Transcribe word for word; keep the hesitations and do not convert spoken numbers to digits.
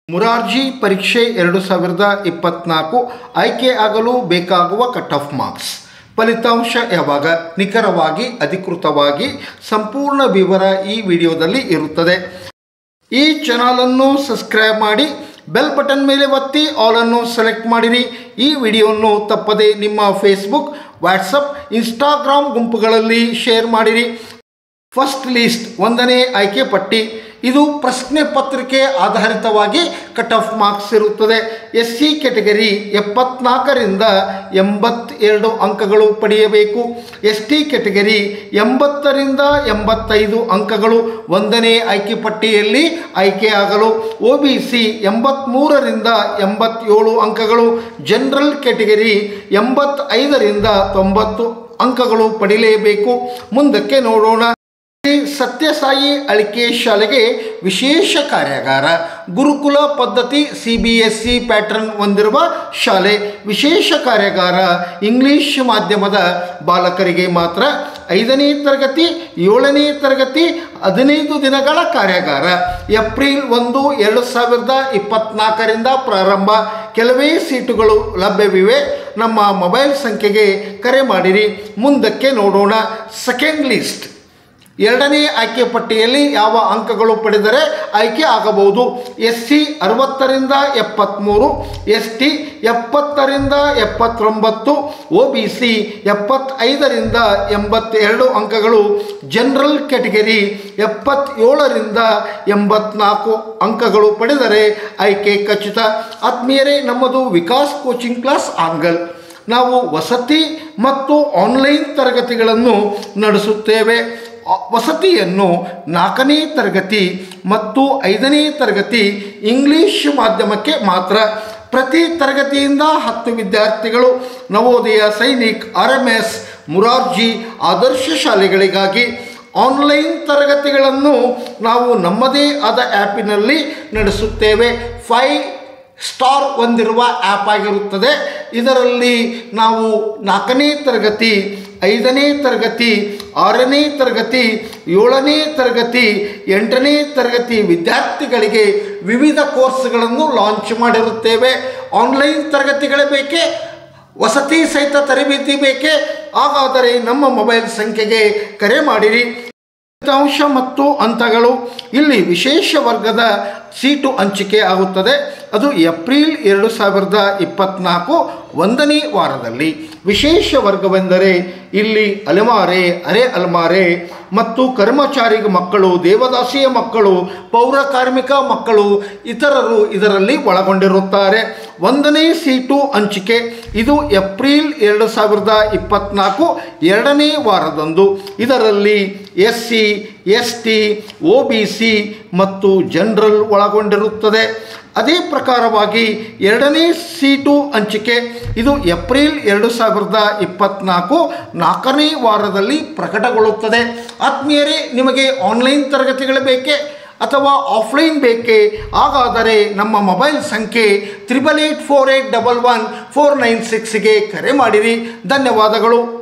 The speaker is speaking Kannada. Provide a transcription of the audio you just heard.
ಮುರಾರ್ಜಿ ಪರೀಕ್ಷೆ ಎರಡು ಸಾವಿರದ ಇಪ್ಪತ್ತ್ನಾಲ್ಕು ಆಯ್ಕೆ ಆಗಲು ಬೇಕಾಗುವ ಕಟ್ ಆಫ್ ಮಾರ್ಕ್ಸ್ ಫಲಿತಾಂಶ ಯಾವಾಗ ನಿಖರವಾಗಿ ಅಧಿಕೃತವಾಗಿ ಸಂಪೂರ್ಣ ವಿವರ ಈ ವಿಡಿಯೋದಲ್ಲಿ ಇರುತ್ತದೆ. ಈ ಚಾನಲನ್ನು ಸಬ್ಸ್ಕ್ರೈಬ್ ಮಾಡಿ ಬೆಲ್ ಬಟನ್ ಮೇಲೆ ಒತ್ತಿ ಆಲ್ ಅನ್ನು ಸೆಲೆಕ್ಟ್ ಮಾಡಿರಿ. ಈ ವಿಡಿಯೋವನ್ನು ತಪ್ಪದೆ ನಿಮ್ಮ ಫೇಸ್ಬುಕ್, ವಾಟ್ಸಪ್, ಇನ್ಸ್ಟಾಗ್ರಾಮ್ ಗುಂಪುಗಳಲ್ಲಿ ಶೇರ್ ಮಾಡಿರಿ. ಫಸ್ಟ್ ಲಿಸ್ಟ್ ಒಂದನೇ ಆಯ್ಕೆ ಪಟ್ಟಿ. ಇದು ಪ್ರಶ್ನೆ ಪತ್ರಿಕೆ ಆಧಾರಿತವಾಗಿ ಕಟ್ ಆಫ್ ಮಾರ್ಕ್ಸ್ ಇರುತ್ತದೆ. ಎಸ್ ಸಿ ಕೆಟಗರಿ ಎಪ್ಪತ್ನಾಲ್ಕರಿಂದ ಎಂಬತ್ತೆರಡು ಅಂಕಗಳು ಪಡೆಯಬೇಕು. ಎಸ್ ಟಿ ಕೆಟಗರಿ ಎಂಬತ್ತರಿಂದ ಎಂಬತ್ತೈದು ಅಂಕಗಳು ಒಂದನೇ ಆಯ್ಕೆ ಪಟ್ಟಿಯಲ್ಲಿ ಆಯ್ಕೆಯಾಗಲು. ಒ ಬಿ ಸಿ ಎಂಬತ್ತ್ಮೂರರಿಂದ ಎಂಬತ್ತೇಳು ಅಂಕಗಳು. ಜನರಲ್ ಕೆಟಗರಿ ಎಂಬತ್ತೈದರಿಂದ ತೊಂಬತ್ತು ಅಂಕಗಳು ಪಡೆಯಲೇಬೇಕು. ಮುಂದಕ್ಕೆ ನೋಡೋಣ. ಸತ್ಯಸಾಯಿ ಅಳಿಕೆ ಶಾಲೆಗೆ ವಿಶೇಷ ಕಾರ್ಯಾಗಾರ. ಗುರುಕುಲ ಪದ್ಧತಿ C B S C pattern ಹೊಂದಿರುವ ಶಾಲೆ. ವಿಶೇಷ ಕಾರ್ಯಾಗಾರ ಇಂಗ್ಲಿಷ್ ಮಾಧ್ಯಮದ ಬಾಲಕರಿಗೆ ಮಾತ್ರ. ಐದನೇ ತರಗತಿ, ಏಳನೇ ತರಗತಿ ಹದಿನೈದು ದಿನಗಳ ಕಾರ್ಯಾಗಾರ. ಏಪ್ರಿಲ್ ಒಂದು ಎರಡು ಸಾವಿರದ ಇಪ್ಪತ್ತ್ನಾಲ್ಕರಿಂದ ಪ್ರಾರಂಭ. ಕೆಲವೇ ಸೀಟುಗಳು ಲಭ್ಯವಿವೆ. ನಮ್ಮ ಮೊಬೈಲ್ ಸಂಖ್ಯೆಗೆ ಕರೆ ಮಾಡಿರಿ. ಮುಂದಕ್ಕೆ ನೋಡೋಣ. Second list. ಎರಡನೇ ಆಯ್ಕೆ ಪಟ್ಟಿಯಲ್ಲಿ ಯಾವ ಅಂಕಗಳು ಪಡೆದರೆ ಆಯ್ಕೆ ಆಗಬಹುದು. ಎಸ್ ಸಿ ಅರವತ್ತರಿಂದ ಎಪ್ಪತ್ತ್ಮೂರು, ಎಸ್ ಟಿ ಎಪ್ಪತ್ತರಿಂದ ಎಪ್ಪತ್ತೊಂಬತ್ತು, ಒ ಬಿ ಸಿ ಎಪ್ಪತ್ತೈದರಿಂದ ಎಂಬತ್ತೆರಡು ಅಂಕಗಳು. ಜನರಲ್ ಕೆಟಗರಿ ಎಪ್ಪತ್ತೇಳರಿಂದ ಎಂಬತ್ನಾಲ್ಕು ಅಂಕಗಳು ಪಡೆದರೆ ಆಯ್ಕೆ ಖಚಿತ. ಆತ್ಮೀಯರೇ, ನಮ್ಮದು ವಿಕಾಸ್ ಕೋಚಿಂಗ್ ಕ್ಲಾಸ್ ಆನ್ಗಲ್. ನಾವು ವಸತಿ ಮತ್ತು ಆನ್ಲೈನ್ ತರಗತಿಗಳನ್ನು ನಡೆಸುತ್ತೇವೆ. ವಸತಿಯನ್ನು ನಾಲ್ಕನೇ ತರಗತಿ ಮತ್ತು ಐದನೇ ತರಗತಿ ಇಂಗ್ಲಿಷ್ ಮಾಧ್ಯಮಕ್ಕೆ ಮಾತ್ರ. ಪ್ರತಿ ತರಗತಿಯಿಂದ ಹತ್ತು ವಿದ್ಯಾರ್ಥಿಗಳು. Navodaya, Sainik, R M S, Murarji Adarsha ಶಾಲೆಗಳಿಗಾಗಿ. ಆನ್ಲೈನ್ ತರಗತಿಗಳನ್ನು ನಾವು ನಮ್ಮದೇ ಆದ ಆ್ಯಪಿನಲ್ಲಿ ನಡೆಸುತ್ತೇವೆ. ಫೈ ಸ್ಟಾರ್ ಹೊಂದಿರುವ ಆ್ಯಪ್ ಆಗಿರುತ್ತದೆ. ಇದರಲ್ಲಿ ನಾವು ನಾಲ್ಕನೇ ತರಗತಿ, ಐದನೇ ತರಗತಿ, ಆರನೇ ತರಗತಿ, ಏಳನೇ ತರಗತಿ, ಎಂಟನೇ ತರಗತಿ ವಿದ್ಯಾರ್ಥಿಗಳಿಗೆ ವಿವಿಧ ಕೋರ್ಸ್ಗಳನ್ನು ಲಾಂಚ್ ಮಾಡಿರುತ್ತೇವೆ. ಆನ್ಲೈನ್ ತರಗತಿಗಳೇ ಬೇಕೇ, ವಸತಿ ಸಹಿತ ತರಬೇತಿ ಬೇಕೇ? ಹಾಗಾದರೆ ನಮ್ಮ ಮೊಬೈಲ್ ಸಂಖ್ಯೆಗೆ ಕರೆ ಮಾಡಿರಿ. ಫಲಿತಾಂಶ ಮತ್ತು ಹಂತಗಳು. ಇಲ್ಲಿ ವಿಶೇಷ ವರ್ಗದ ಸೀಟು ಹಂಚಿಕೆ ಆಗುತ್ತದೆ. ಅದು ಏಪ್ರಿಲ್ ಎರಡು ಸಾವಿರದ ಇಪ್ಪತ್ತ್ನಾಲ್ಕು ಒಂದನೇ ವಾರದಲ್ಲಿ. ವಿಶೇಷ ವರ್ಗವೆಂದರೆ ಇಲ್ಲಿ ಅಲೆಮಾರೆ, ಅರೆ ಅಲೆಮಾರೆ ಮತ್ತು ಕರ್ಮಚಾರಿ ಮಕ್ಕಳು, ದೇವದಾಸಿಯ ಮಕ್ಕಳು, ಪೌರ ಕಾರ್ಮಿಕ ಮಕ್ಕಳು ಇತರರು ಇದರಲ್ಲಿ ಒಳಗೊಂಡಿರುತ್ತಾರೆ. ಒಂದನೇ ಸೀಟು ಹಂಚಿಕೆ. ಇದು ಏಪ್ರಿಲ್ ಎರಡು ಸಾವಿರದ ಇಪ್ಪತ್ತ್ನಾಲ್ಕು ಎರಡನೇ ವಾರದಂದು. ಇದರಲ್ಲಿ S C, S T, O B C ಮತ್ತು ಜನರಲ್ ಒಳಗೊಂಡಿರುತ್ತದೆ. ಅದೇ ಪ್ರಕಾರವಾಗಿ ಎರಡನೇ ಸೀಟು ಹಂಚಿಕೆ. ಇದು ಏಪ್ರಿಲ್ ಎರಡು ಸಾವಿರದ ಇಪ್ಪತ್ತ್ನಾಲ್ಕು ನಾಲ್ಕನೇ ವಾರದಲ್ಲಿ ಪ್ರಕಟಗೊಳ್ಳುತ್ತದೆ. ಆತ್ಮೀಯರೇ, ನಿಮಗೆ ಆನ್ಲೈನ್ ತರಗತಿಗಳು ಬೇಕೇ ಅಥವಾ ಆಫ್ಲೈನ್ ಬೇಕೇ? ಹಾಗಾದರೆ ನಮ್ಮ ಮೊಬೈಲ್ ಸಂಖ್ಯೆ triple eight four eight double one four nine ಸಿಕ್ಸ್ಗೆ ಕರೆ ಮಾಡಿರಿ. ಧನ್ಯವಾದಗಳು.